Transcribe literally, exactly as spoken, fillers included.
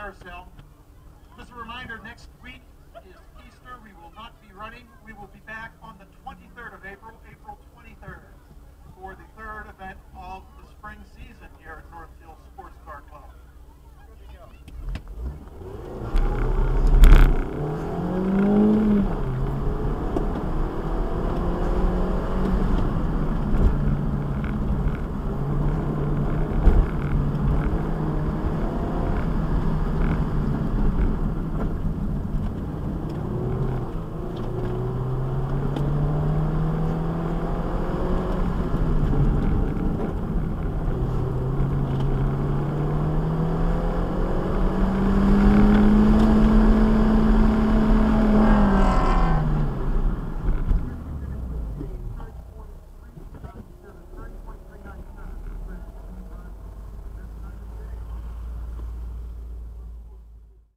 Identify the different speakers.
Speaker 1: carousel. Just a reminder, next week is Easter. We will not be running. We will be back on the twenty-third of April, April twenty-third, for the third event of the spring season.